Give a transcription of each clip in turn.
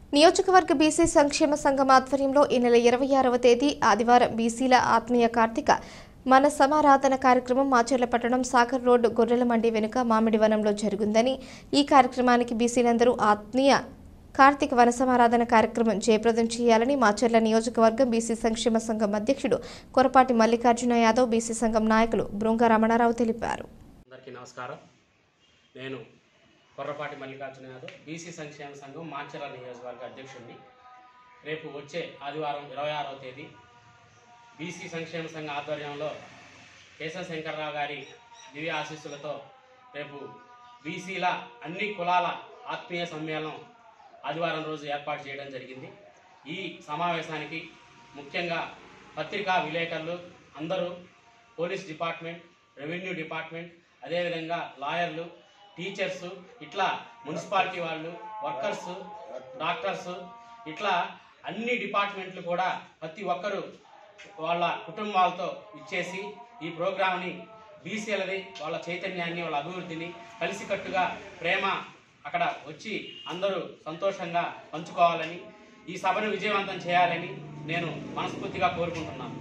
నియోజకవర్గ బీసీ సంక్షేమ సంఘం ఆధ్వర్యంలో ఈ నెల 26వ తేదీ ఆదివారం బీసీల ఆత్మీయ కార్తీక మన సమారాధన కార్యక్రమం మాచర్ల పట్టణం సాగర్ రోడ్ గొర్రెల మండి వెనుక మామిడివనంలో జరిగిందని ఈ కార్యక్రమానికి బీసీలందరూ ఆత్మీయ కార్తీక వన సమారాధన కార్యక్రమం జయప్రదం చేయాలని మాచర్ల నియోజకవర్గం బీసీ సంక్షేమ సంఘం అధ్యక్షుడు కొరపాటి మల్లికార్జున యాదవ్ బీసీ సంఘం నాయకులు గరమణరావు తెలిపారు. అందరికీ నమస్కారం. నేను కొర్రపాటి మల్లికార్జున యాదవ్ బీసీ సంక్షేమ సంఘం మాచర్ల నియోజకవర్గ అధ్యక్షుడిని. రేపు వచ్చే ఆదివారం 26వ తేదీ బీసీ సంక్షేమ సంఘం ఆధ్వర్యంలో కేశవ శంకర్రావు గారి దివ్య ఆశీస్సులతో రేపు బీసీల అన్ని కులాల ఆత్మీయ సమ్మేళనం ఆదివారం రోజు ఏర్పాటు చేయడం జరిగింది. ఈ సమావేశానికి ముఖ్యంగా పత్రికా విలేకరులు అందరూ, పోలీస్ డిపార్ట్మెంట్, రెవెన్యూ డిపార్ట్మెంట్, అదేవిధంగా లాయర్లు, టీచర్స్, ఇట్లా మున్సిపాలిటీ వాళ్ళు, వర్కర్స్, డాక్టర్స్, ఇట్లా అన్ని డిపార్ట్మెంట్లు కూడా ప్రతి ఒక్కరూ వాళ్ళ కుటుంబాలతో ఇచ్చేసి ఈ ప్రోగ్రామ్ని బీసీలది వాళ్ళ చైతన్యాన్ని, వాళ్ళ అభివృద్ధిని కలిసికట్టుగా ప్రేమ అక్కడ వచ్చి అందరూ సంతోషంగా పంచుకోవాలని, ఈ సభను విజయవంతం చేయాలని నేను మనస్ఫూర్తిగా కోరుకుంటున్నాను.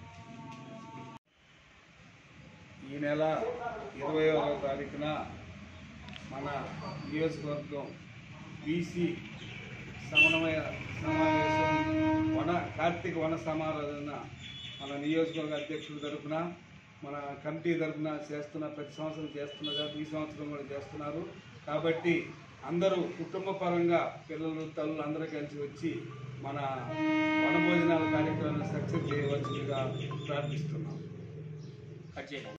ఈ నెల 21వ తారీఖున మన నియోజకవర్గం బీసీ సమన్వయ సమావేశం కార్తీక వన సమారాధన మన నియోజకవర్గ అధ్యక్షుడి తరఫున, మన కమిటీ తరఫున ప్రతి సంవత్సరం చేస్తున్నారు. ఈ సంవత్సరం కూడా చేస్తున్నారు. కాబట్టి అందరూ కుటుంబ పరంగా పిల్లలు, తల్లులు అందరూ కలిసి వచ్చి మన వనభోజనాల కార్యక్రమాన్ని సక్సెస్ చేయవలసిందిగా ప్రార్థిస్తున్నాం.